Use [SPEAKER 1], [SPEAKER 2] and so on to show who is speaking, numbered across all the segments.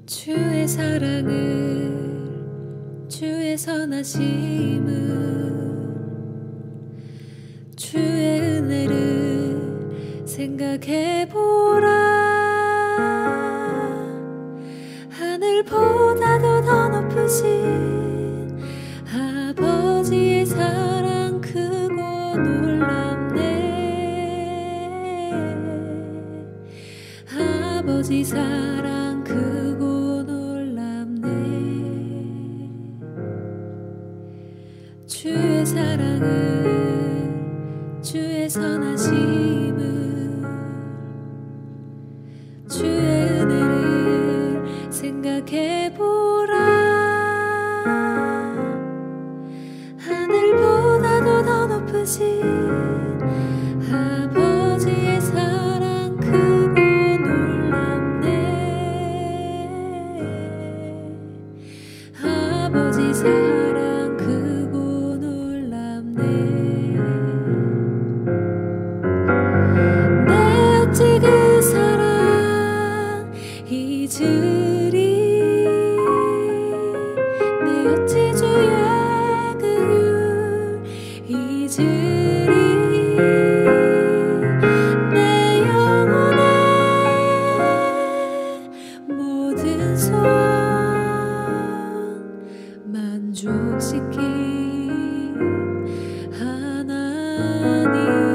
[SPEAKER 1] 주의 사랑을, 주의 선하심을, 주의 은혜를 생각해보라. 하늘보다도 더 높으신 아버지의 사랑 크고 놀랍네. 아버지 사랑 크고 놀랍네. 주의 사랑을, 주의 선하심을, 주의 은혜를 생각해보라. 하늘보다도 더 높으신 아버지의 사랑 크고 놀랍네. 아버지 사랑 크고 놀랍네. 내 어찌 그 사랑 잊으리. 내 어찌 주의 그 잊으리. 내 영혼의 모든 소원 만족시킨 하나님.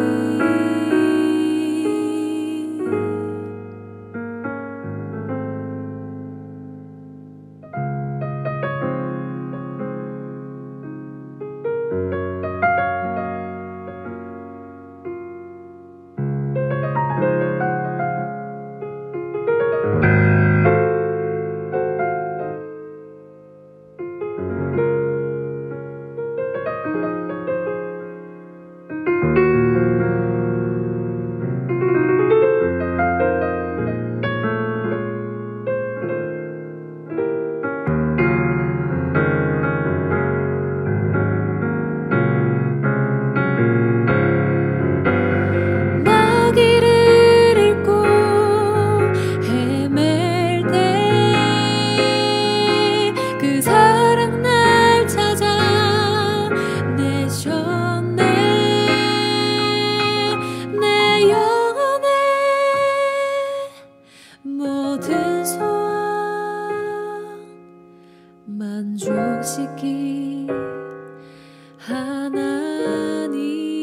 [SPEAKER 1] 만족시킨 하나님.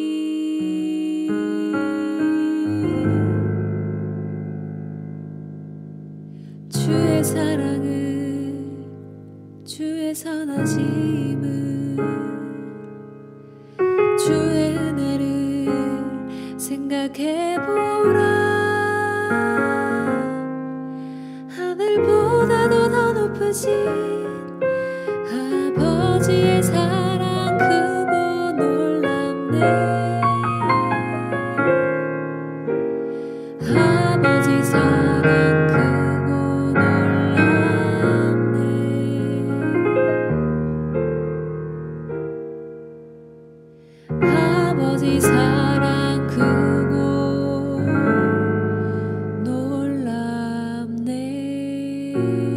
[SPEAKER 1] 주의 사랑을, 주의 선하심을, 주의 은혜를 생각해보라. 하늘보다도 더 높으신 아버지의 사랑 크고 놀랍네. 아버지 사랑 크고 놀랍네. 아버지 사랑 크고 놀랍네.